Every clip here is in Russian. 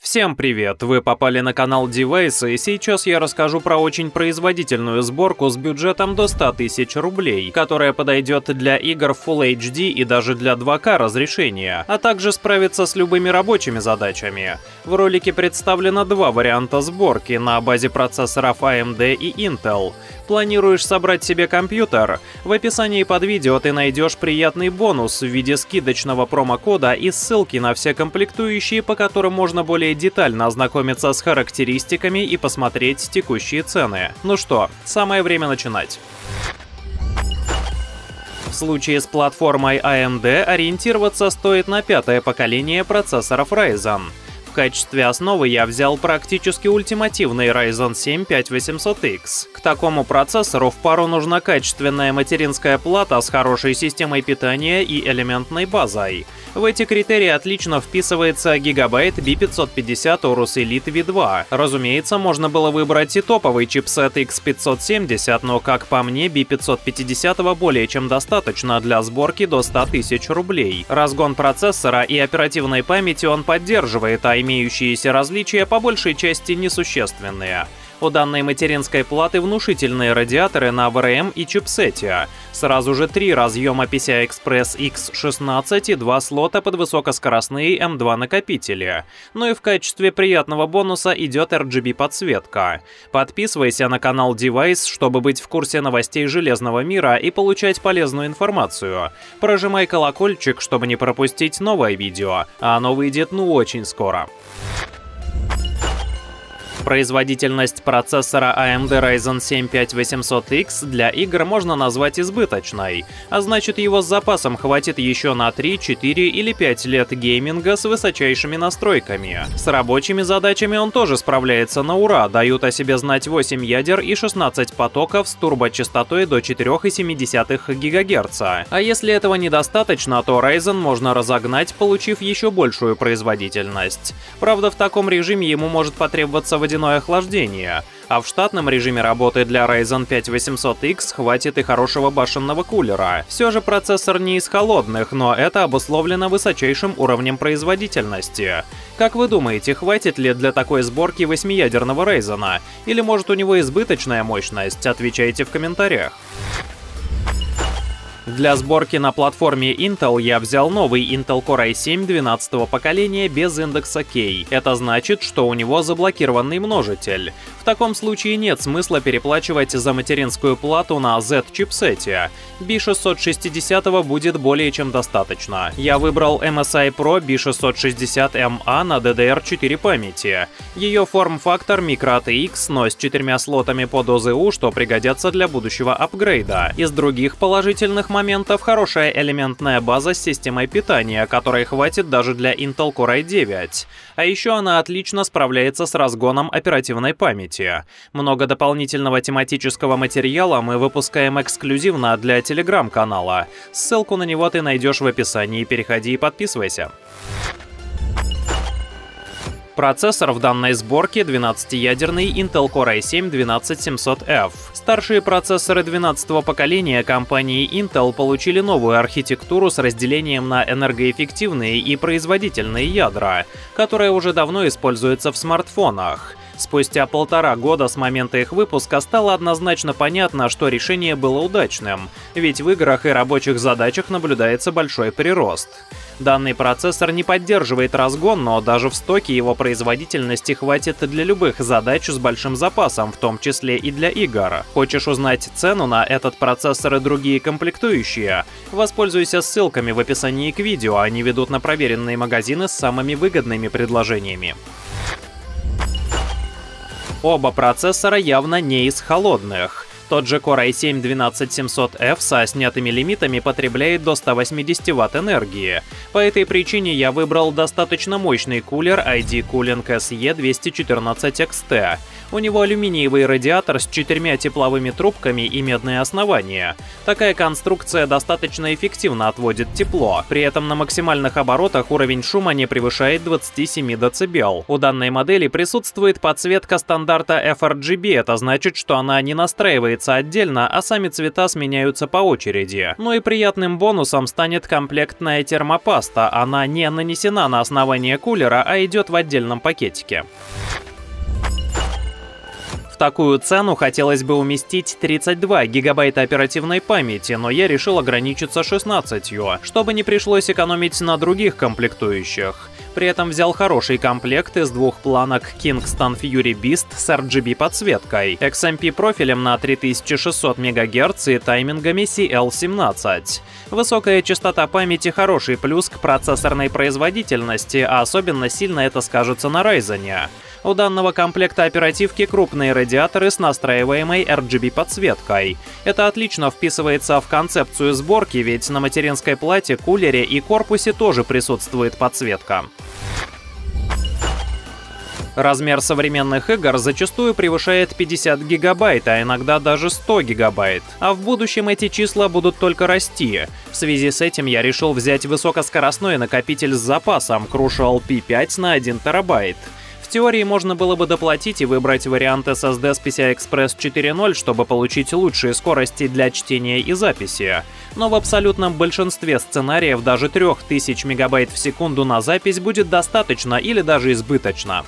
Всем привет! Вы попали на канал Device, и сейчас я расскажу про очень производительную сборку с бюджетом до 100 тысяч рублей, которая подойдет для игр Full HD и даже для 2К разрешения, а также справится с любыми рабочими задачами. В ролике представлено два варианта сборки на базе процессоров AMD и Intel. Планируешь собрать себе компьютер? В описании под видео ты найдешь приятный бонус в виде скидочного промокода и ссылки на все комплектующие, по которым можно более детально ознакомиться с характеристиками и посмотреть текущие цены. Ну что, самое время начинать. В случае с платформой AMD ориентироваться стоит на пятое поколение процессоров Ryzen. В качестве основы я взял практически ультимативный Ryzen 7 5800X. К такому процессору в пару нужна качественная материнская плата с хорошей системой питания и элементной базой. В эти критерии отлично вписывается Gigabyte B550 Aorus Elite V2. Разумеется, можно было выбрать и топовый чипсет X570, но, как по мне, B550 более чем достаточно для сборки до 100 тысяч рублей. Разгон процессора и оперативной памяти он поддерживает, а имеющиеся различия по большей части несущественные. У данной материнской платы внушительные радиаторы на VRM и чипсете. Сразу же 3 разъема PCI-Express X16 и 2 слота под высокоскоростные M2 накопители. Ну и в качестве приятного бонуса идет RGB-подсветка. Подписывайся на канал Device, чтобы быть в курсе новостей железного мира и получать полезную информацию. Прожимай колокольчик, чтобы не пропустить новое видео, а оно выйдет очень скоро. Производительность процессора AMD Ryzen 7 5800X для игр можно назвать избыточной, а значит, его с запасом хватит еще на 3, 4 или 5 лет гейминга с высочайшими настройками. С рабочими задачами он тоже справляется на ура, дают о себе знать 8 ядер и 16 потоков с турбочастотой до 4,7 ГГц. А если этого недостаточно, то Ryzen можно разогнать, получив еще большую производительность. Правда, в таком режиме ему может потребоваться водяное охлаждение, а в штатном режиме работы для Ryzen 5 5800X хватит и хорошего башенного кулера. Все же процессор не из холодных, но это обусловлено высочайшим уровнем производительности. Как вы думаете, хватит ли для такой сборки 8-ядерного Ryzen? Или может у него избыточная мощность? Отвечайте в комментариях. Для сборки на платформе Intel я взял новый Intel Core i7 12-го поколения без индекса K. Это значит, что у него заблокированный множитель. В таком случае нет смысла переплачивать за материнскую плату на Z-чипсете. B660 будет более чем достаточно. Я выбрал MSI Pro B660MA на DDR4 памяти. Ее форм-фактор Micro-ATX, но с 4 слотами под OZU, что пригодятся для будущего апгрейда. Из других положительных моментов хорошая элементная база с системой питания, которой хватит даже для Intel Core i9. А еще она отлично справляется с разгоном оперативной памяти. Много дополнительного тематического материала мы выпускаем эксклюзивно для телеграм-канала. Ссылку на него ты найдешь в описании, переходи и подписывайся. Процессор в данной сборке 12-ядерный Intel Core i7 12700F. Старшие процессоры 12-го поколения компании Intel получили новую архитектуру с разделением на энергоэффективные и производительные ядра, которая уже давно используется в смартфонах. Спустя 1,5 года с момента их выпуска стало однозначно понятно, что решение было удачным, ведь в играх и рабочих задачах наблюдается большой прирост. Данный процессор не поддерживает разгон, но даже в стоке его производительности хватит для любых задач с большим запасом, в том числе и для игр. Хочешь узнать цену на этот процессор и другие комплектующие? Воспользуйся ссылками в описании к видео, они ведут на проверенные магазины с самыми выгодными предложениями. Оба процессора явно не из холодных. Тот же Core i7 12700F со снятыми лимитами потребляет до 180 Вт энергии. По этой причине я выбрал достаточно мощный кулер ID Cooling SE214XT. У него алюминиевый радиатор с 4 тепловыми трубками и медное основание. Такая конструкция достаточно эффективно отводит тепло. При этом на максимальных оборотах уровень шума не превышает 27 дБ. У данной модели присутствует подсветка стандарта FRGB, это значит, что она не настраивается покупается отдельно, а сами цвета сменяются по очереди. Ну и приятным бонусом станет комплектная термопаста. Она не нанесена на основание кулера, а идет в отдельном пакетике. В такую цену хотелось бы уместить 32 гигабайта оперативной памяти, но я решил ограничиться 16, чтобы не пришлось экономить на других комплектующих. При этом взял хороший комплект из двух планок Kingston Fury Beast с RGB подсветкой, XMP профилем на 3600 МГц и таймингами CL17. Высокая частота памяти – хороший плюс к процессорной производительности, а особенно сильно это скажется на Ryzen. У данного комплекта оперативки крупные радиаторы с настраиваемой RGB подсветкой. Это отлично вписывается в концепцию сборки, ведь на материнской плате, кулере и корпусе тоже присутствует подсветка. Размер современных игр зачастую превышает 50 гигабайт, а иногда даже 100 гигабайт. А в будущем эти числа будут только расти. В связи с этим я решил взять высокоскоростной накопитель с запасом Crucial P5 на 1 терабайт. В теории можно было бы доплатить и выбрать вариант SSD с PCI-Express 4.0, чтобы получить лучшие скорости для чтения и записи. Но в абсолютном большинстве сценариев даже 3000 мегабайт в секунду на запись будет достаточно или даже избыточно.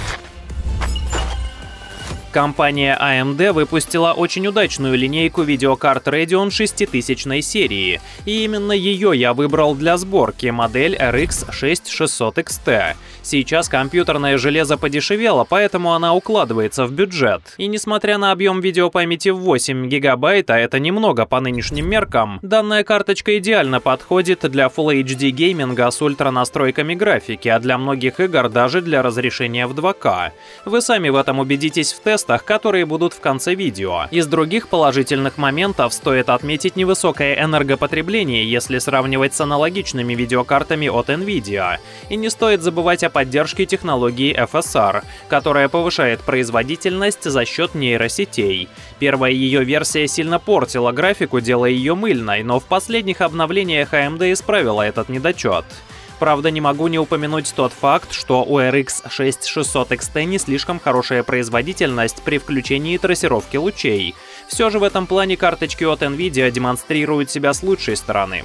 Компания AMD выпустила очень удачную линейку видеокарт Radeon 6000 серии, и именно ее я выбрал для сборки, модель RX 6600 XT. Сейчас компьютерное железо подешевело, поэтому она укладывается в бюджет. И несмотря на объем видеопамяти в 8 гигабайт, а это немного по нынешним меркам, данная карточка идеально подходит для Full HD гейминга с ультранастройками графики, а для многих игр даже для разрешения в 2К. Вы сами в этом убедитесь в тестах, которые будут в конце видео. Из других положительных моментов стоит отметить невысокое энергопотребление, если сравнивать с аналогичными видеокартами от Nvidia. И не стоит забывать о поддержке технологии FSR, которая повышает производительность за счет нейросетей. Первая ее версия сильно портила графику, делая ее мыльной, но в последних обновлениях AMD исправила этот недочет. Правда, не могу не упомянуть тот факт, что у RX 6600 XT не слишком хорошая производительность при включении трассировки лучей. Все же в этом плане карточки от Nvidia демонстрируют себя с лучшей стороны.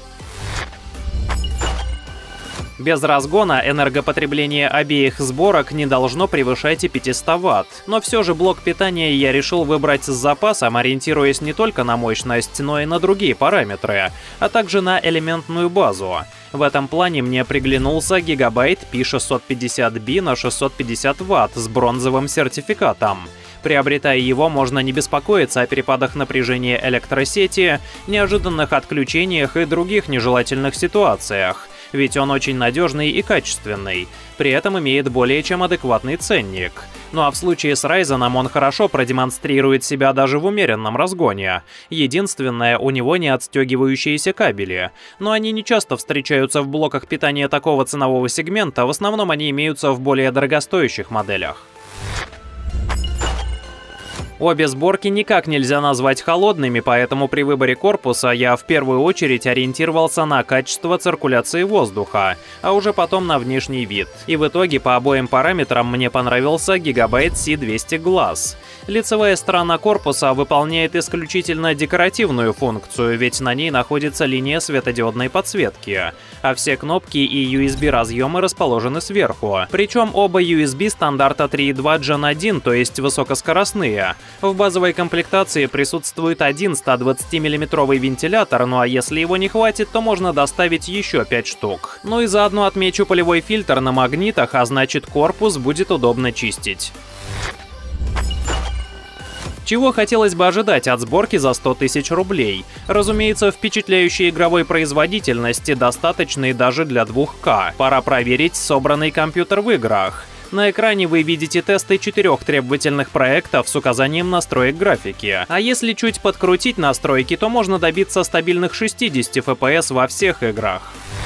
Без разгона энергопотребление обеих сборок не должно превышать и 500 Вт. Но все же блок питания я решил выбрать с запасом, ориентируясь не только на мощность, но и на другие параметры, а также на элементную базу. В этом плане мне приглянулся Gigabyte P650B на 650 Вт с бронзовым сертификатом. Приобретая его, можно не беспокоиться о перепадах напряжения электросети, неожиданных отключениях и других нежелательных ситуациях, ведь он очень надежный и качественный, при этом имеет более чем адекватный ценник. Ну а в случае с Ryzen он хорошо продемонстрирует себя даже в умеренном разгоне. Единственное, у него не отстегивающиеся кабели, но они не часто встречаются в блоках питания такого ценового сегмента, в основном они имеются в более дорогостоящих моделях. Обе сборки никак нельзя назвать холодными, поэтому при выборе корпуса я в первую очередь ориентировался на качество циркуляции воздуха, а уже потом на внешний вид. И в итоге по обоим параметрам мне понравился Gigabyte C200 Glass. Лицевая сторона корпуса выполняет исключительно декоративную функцию, ведь на ней находится линия светодиодной подсветки, а все кнопки и USB-разъемы расположены сверху. Причем оба USB стандарта 3.2 Gen 1, то есть высокоскоростные. В базовой комплектации присутствует один 120 мм вентилятор, ну а если его не хватит, то можно доставить еще 5 штук. Ну и заодно отмечу полевой фильтр на магнитах, а значит корпус будет удобно чистить. Чего хотелось бы ожидать от сборки за 100 тысяч рублей? Разумеется, впечатляющей игровой производительности, достаточной даже для 2К. Пора проверить собранный компьютер в играх. На экране вы видите тесты 4 требовательных проектов с указанием настроек графики. А если чуть подкрутить настройки, то можно добиться стабильных 60 FPS во всех играх.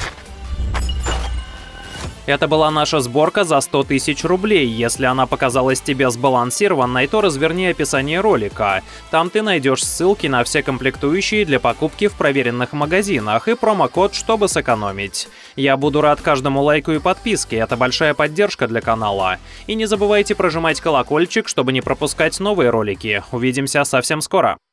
Это была наша сборка за 100 тысяч рублей. Если она показалась тебе сбалансированной, то разверни описание ролика. Там ты найдешь ссылки на все комплектующие для покупки в проверенных магазинах и промокод, чтобы сэкономить. Я буду рад каждому лайку и подписке, это большая поддержка для канала. И не забывайте прожимать колокольчик, чтобы не пропускать новые ролики. Увидимся совсем скоро.